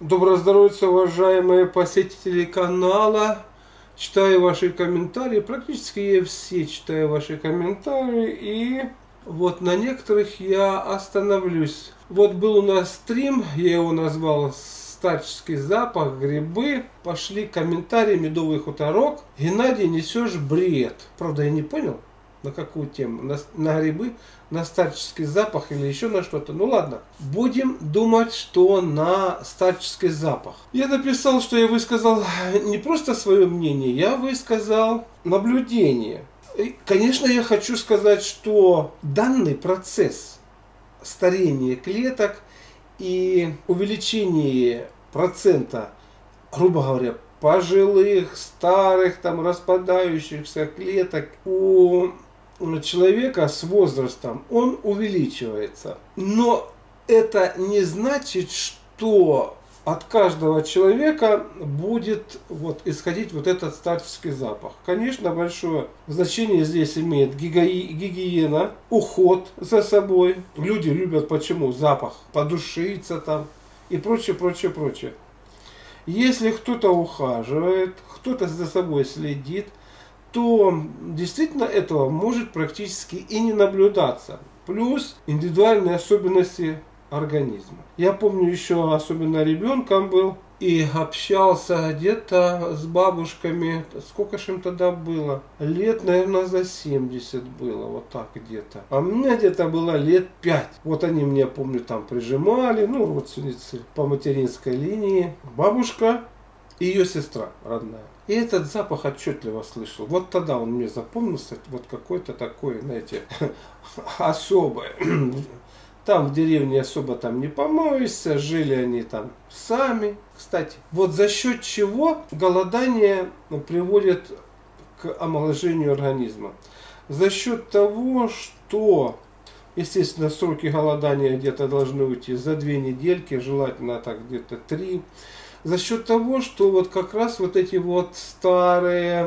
Доброго здоровья, уважаемые посетители канала. Читаю ваши комментарии. Практически я все читаю ваши комментарии. И вот на некоторых я остановлюсь. Вот был у нас стрим, я его назвал «Старческий запах, грибы». Пошли комментарии, медовый хуторок. Геннадий, несешь бред. Правда, я не понял, на какую тему. На грибы, на старческий запах или еще на что-то. Ну ладно. Будем думать, что на старческий запах. Я написал, что я высказал не просто свое мнение, я высказал наблюдение. И, конечно, я хочу сказать, что данный процесс старения клеток и увеличение процента, грубо говоря, пожилых, старых, там, распадающихся клеток у человека с возрастом, он увеличивается. Но это не значит, что от каждого человека будет исходить вот этот старческий запах. Конечно, большое значение здесь имеет гигиена, уход за собой. Люди любят почему? Запах, подушиться там и прочее, прочее, прочее. Если кто-то ухаживает, кто-то за собой следит, то действительно этого может практически и не наблюдаться. Плюс индивидуальные особенности организма. Я помню, еще особенно ребенком был и общался где-то с бабушками. Сколько ж им тогда было? Лет, наверное, за 70 было, вот так где-то. А мне где-то было лет 5. Вот они мне, помню, там прижимали, ну, родственницы по материнской линии. Бабушка и ее сестра родная. И этот запах отчетливо слышал. Вот тогда он мне запомнился, вот какой-то такой, знаете, особый. Там в деревне особо там не помоешься, жили они там сами. Кстати, вот за счет чего голодание приводит к омоложению организма? За счет того, что, естественно, сроки голодания где-то должны уйти за 2 недельки, желательно так где-то 3. За счет того, что вот как раз вот эти вот старые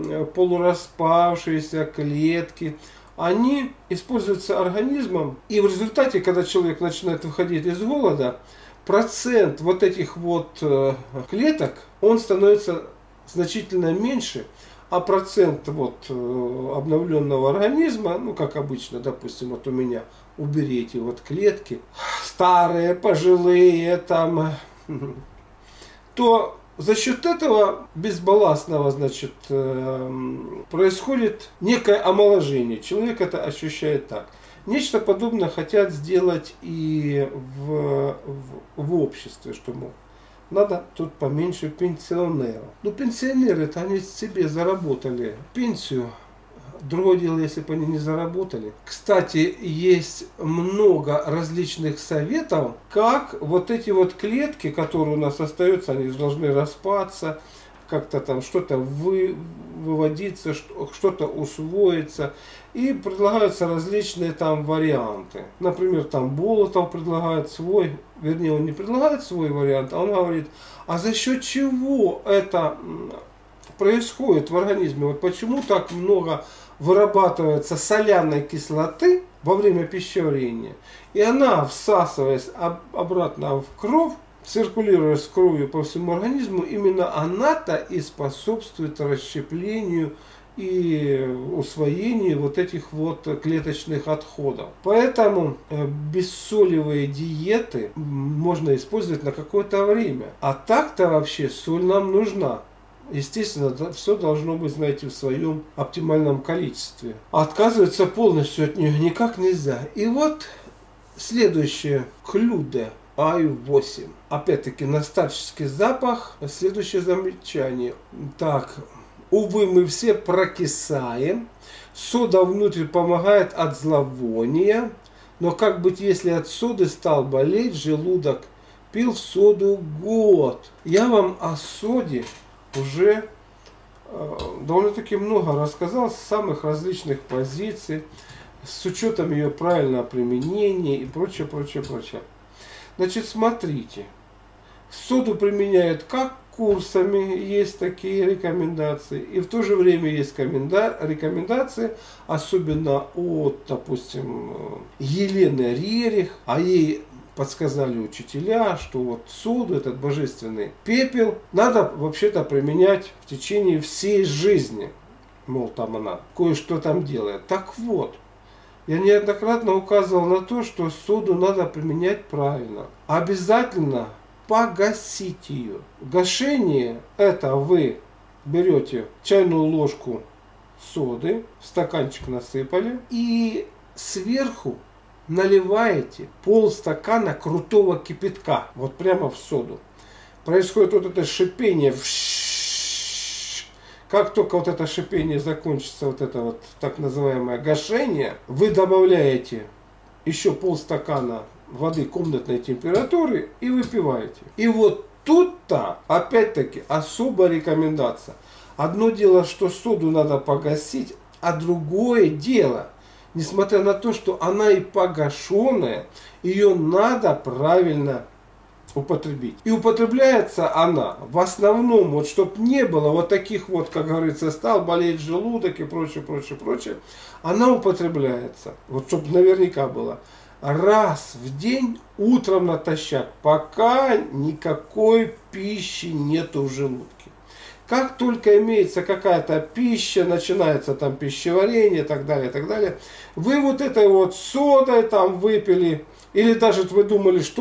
полураспавшиеся клетки, они используются организмом, и в результате, когда человек начинает выходить из голода, процент вот этих вот клеток, он становится значительно меньше, а процент вот обновленного организма, ну как обычно, допустим, вот у меня, убери эти вот клетки, старые, пожилые, там, то за счет этого безбалластного, значит, происходит некое омоложение. Человек это ощущает так. Нечто подобное хотят сделать и в обществе, что, мол, надо тут поменьше пенсионеров. Ну, пенсионеры-то они себе заработали пенсию. Другое дело, если бы они не заработали. Кстати, есть много различных советов, как вот эти вот клетки, которые у нас остаются, они должны распаться, как-то там что-то выводиться, что-то усвоиться. И предлагаются различные там варианты. Например, там Болотов предлагает свой, вернее, он не предлагает свой вариант, а он говорит, а за счет чего это происходит в организме? Вот почему так много вырабатывается соляной кислоты во время пищеварения, и она, всасываясь обратно в кровь, циркулируя с кровью по всему организму, именно она-то и способствует расщеплению и усвоению вот этих вот клеточных отходов. Поэтому бессолевые диеты можно использовать на какое-то время. А так-то вообще соль нам нужна. Естественно, все должно быть, знаете, в своем оптимальном количестве. А отказываться полностью от нее никак нельзя. И вот следующее. Клюде Аю-8. Опять-таки на старческий запах. Следующее замечание. Так, увы, мы все прокисаем. Сода внутрь помогает от зловония. Но как быть, если от соды стал болеть желудок? Пил соду год. Я вам о соде уже довольно-таки много рассказал с самых различных позиций, с учетом ее правильного применения и прочее, прочее, прочее. Значит, смотрите, соду применяют как курсами, есть такие рекомендации, и в то же время есть рекомендации, особенно от, допустим, Елены Рерих, а ей подсказали учителя, что вот соду, этот божественный пепел, надо вообще-то применять в течение всей жизни. Мол, там она кое-что там делает. Так вот, я неоднократно указывал на то, что соду надо применять правильно. Обязательно погасить ее. Гашение — это вы берете чайную ложку соды, в стаканчик насыпали и сверху наливаете полстакана крутого кипятка. Вот прямо в соду. Происходит вот это шипение. Как только вот это шипение закончится, вот это вот так называемое гашение, вы добавляете еще полстакана воды комнатной температуры и выпиваете. И вот тут-то, опять-таки, особая рекомендация. Одно дело, что соду надо погасить, а другое дело, несмотря на то, что она и погашенная, ее надо правильно употребить. И употребляется она в основном, вот чтобы не было вот таких вот, как говорится, стал болеть желудок и прочее, прочее, прочее, она употребляется, вот чтобы наверняка было, раз в день утром натощак, пока никакой пищи нету в желудке. Как только имеется какая-то пища, начинается там пищеварение и так далее, вы вот этой вот содой там выпили, или даже вы думали, что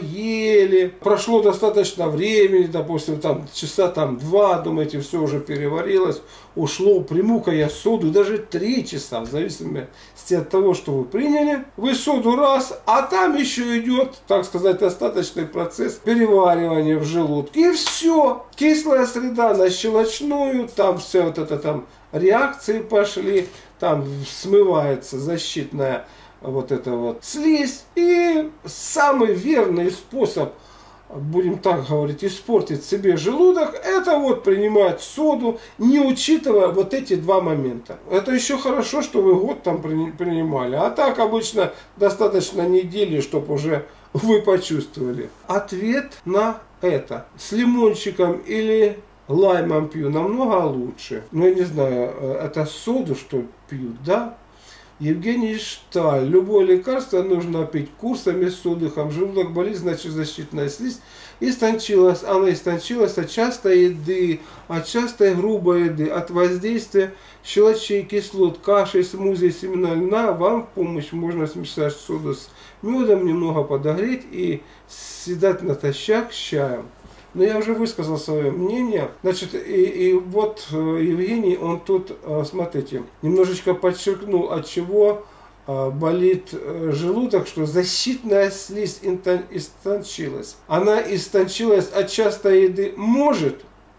поели, прошло достаточно времени, допустим, там часа там 2, думаете, все уже переварилось, ушло, приму-ка я соду, даже 3 часа, в зависимости от того, что вы приняли, вы соду раз, а там еще идет, так сказать, остаточный процесс переваривания в желудке, и все, кислая среда на щелочную, там все вот это там реакции пошли, там смывается защитная вот это вот слизь. И самый верный способ, будем так говорить, испортить себе желудок, это вот принимать соду, не учитывая вот эти два момента. Это еще хорошо, что вы год там принимали, а так обычно достаточно недели, чтобы уже вы почувствовали. Ответ на это: с лимончиком или лаймом пью намного лучше. Ну, я не знаю, это соду, что пьют, да? Евгений Шталь. Любое лекарство нужно пить курсами с отдыхом. Желудок болит, значит защитная слизь истончилась. Она истончилась от частой еды, от частой грубой еды, от воздействия щелочей, кислот, каши, смузи, семена льна. Вам в помощь можно смешать соду с медом, немного подогреть и съедать натощак с чаем. Но я уже высказал свое мнение. Значит, и вот Евгений, он тут, смотрите, немножечко подчеркнул, от чего болит желудок, что защитная слизь истончилась. Она истончилась от частой еды, может,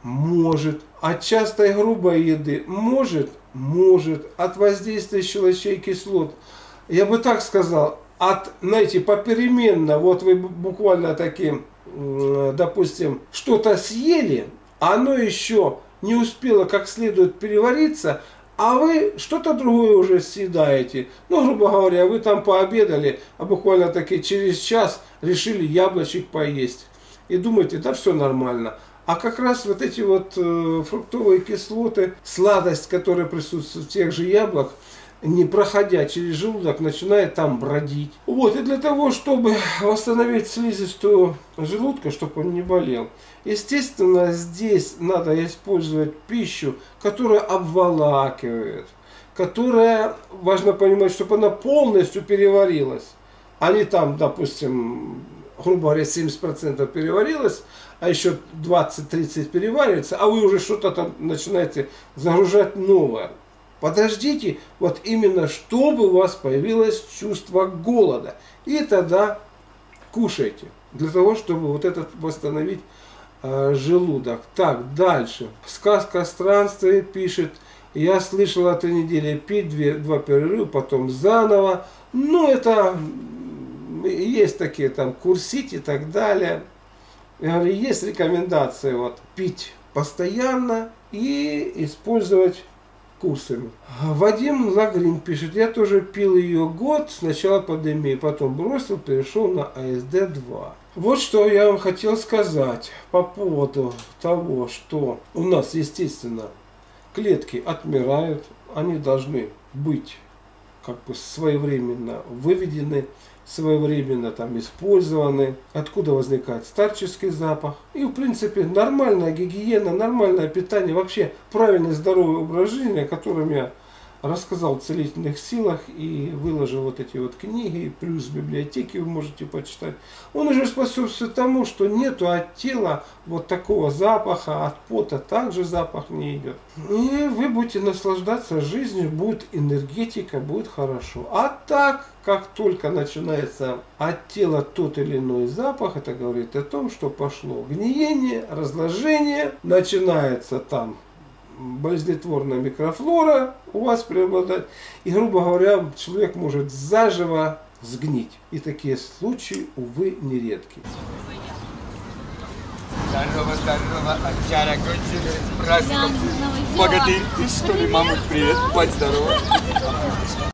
от частой грубой еды, может, от воздействия щелочей кислот. Я бы так сказал, от, знаете, попеременно, вот вы буквально таким, допустим, что-то съели, оно еще не успело как следует перевариться, а вы что-то другое уже съедаете. Ну, грубо говоря, вы там пообедали, а буквально таки через час решили яблочек поесть. И думаете, да все нормально. А как раз вот эти вот фруктовые кислоты, сладость, которая присутствует в тех же яблоках, не проходя через желудок, начинает там бродить. Вот, и для того, чтобы восстановить слизистую желудка, чтобы он не болел, естественно, здесь надо использовать пищу, которая обволакивает, которая, важно понимать, чтобы она полностью переварилась, а не там, допустим, грубо говоря, 70% переварилась, а еще 20-30% переваривается, а вы уже что-то там начинаете загружать новое. Подождите, вот именно чтобы у вас появилось чувство голода. И тогда кушайте, для того, чтобы вот этот восстановить желудок. Так, дальше. Сказка странствия пишет: я слышал 3 недели пить, 2 перерыва, потом заново. Ну, это есть такие там курсить и так далее. Я говорю, есть рекомендации вот пить постоянно и использовать курсами. Вадим Лагрин пишет: я тоже пил ее год с начала пандемии, потом бросил, перешел на АСД-2. Вот что я вам хотел сказать по поводу того, что у нас, естественно, клетки отмирают, они должны быть как бы своевременно выведены, своевременно там использованы, откуда возникает старческий запах. И в принципе нормальная гигиена, нормальное питание, вообще правильный здоровый образ жизни, о котором я рассказал в целительных силах и выложил вот эти вот книги, плюс в библиотеке вы можете почитать. Он уже способствует тому, что нету от тела вот такого запаха, от пота также запах не идет. И вы будете наслаждаться жизнью, будет энергетика, будет хорошо. А так, как только начинается от тела тот или иной запах, это говорит о том, что пошло гниение, разложение, начинается там болезнетворная микрофлора у вас преобладать. И, грубо говоря, человек может заживо сгнить. И такие случаи, увы, нередки. Здорово, здорово, Анчара, кончили с праздником. Богатырь, ты что ли, мама, привет, будь здорова.